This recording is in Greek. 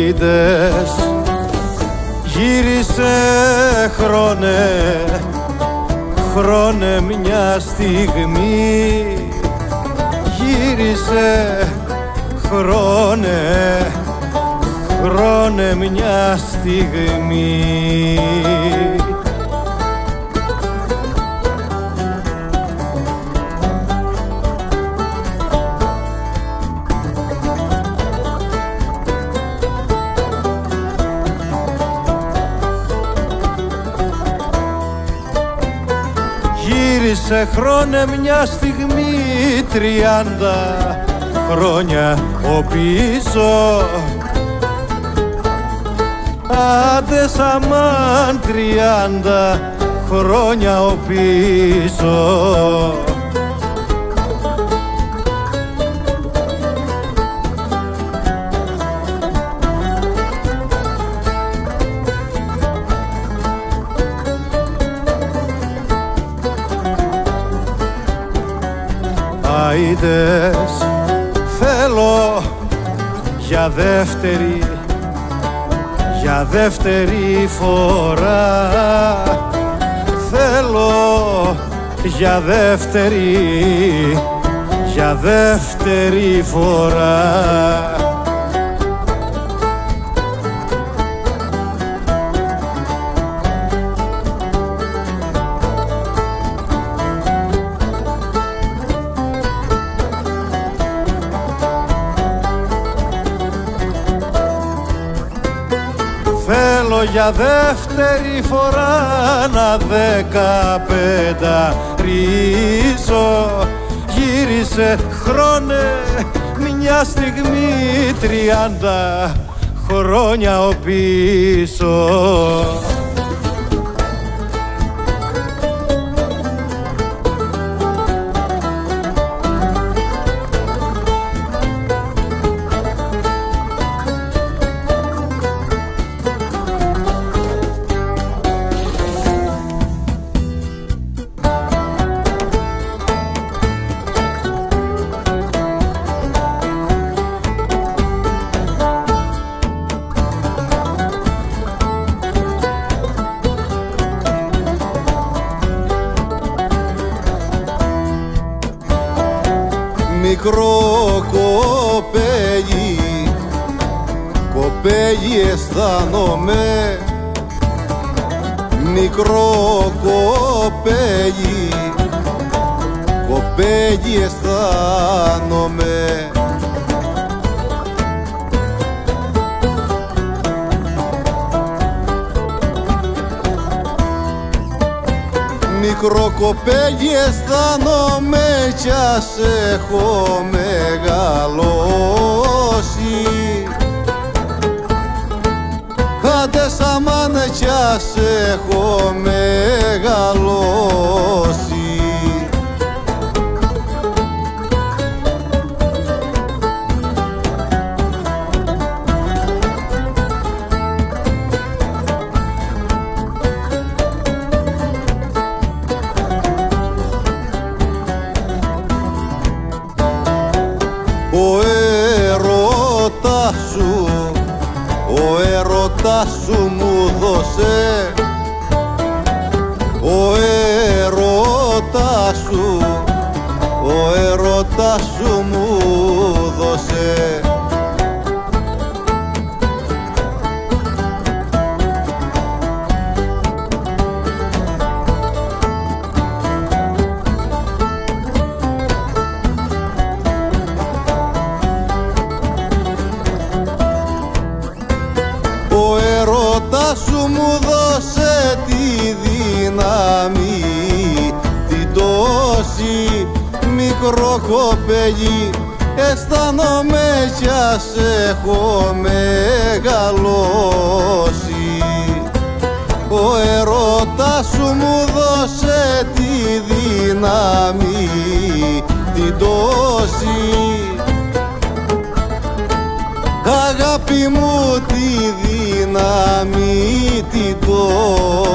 Άιντες, γύρισε χρόνε μια στιγμή. Γύρισε χρόνε μια στιγμή. Γύρισε χρόνε μια στιγμή, 30 χρόνια ο πίσω. Άντε σαμάν 30 χρόνια ο πίσω. Άιντες, θέλω για δεύτερη φορά. Θέλω για δεύτερη φορά. Θέλω για δεύτερη φορά να 15ρίσω. Γύρισε χρόνε μια στιγμή, 30 χρόνια ο πίσω. Μικρό κοπέλι αισθάνομαι. Μικρό κοπέλι αισθάνομαι. Μικρό κοπέλι αισθάνομαι κι ας έχω μεγαλώσει. Άντε σαμάν κι ας έχω μεγαλώσει. Ο έρωτας σου μου δώσε. Ο έρωτας σου μου δώσε. Ο έρωτας σου μου δώσε τη δύναμη, την τόση. Μικρό κοπέλι αισθάνομαι κι ας έχω μεγαλώσει. Ο έρωτας σου μου δώσε τη δύναμη, την τόση. Αγάπη μου τη δύναμη την τόση.